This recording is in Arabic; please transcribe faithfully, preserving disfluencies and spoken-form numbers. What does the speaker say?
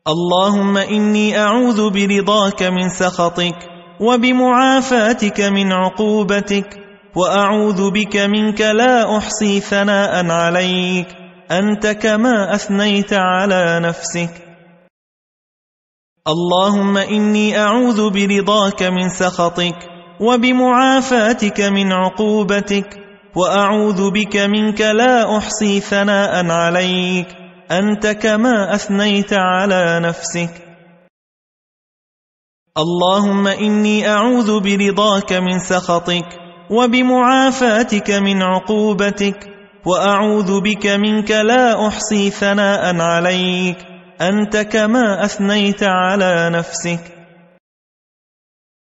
اللهم إني أعوذ برضاك من سخطك وبمعافاتك من عقوبتك، وأعوذ بك منك لا أحصي ثناء عليك أنت كما أثنيت على نفسك. اللهم إني أعوذ برضاك من سخطك وبمعافاتك من عقوبتك، وأعوذ بك منك لا أحصي ثناء عليك أنت كما أثنيت على نفسك. اللهم إني أعوذ برضاك من سخطك وبمعافاتك من عقوبتك، وأعوذ بك منك لا أحصي ثناء عليك أنت كما أثنيت على نفسك.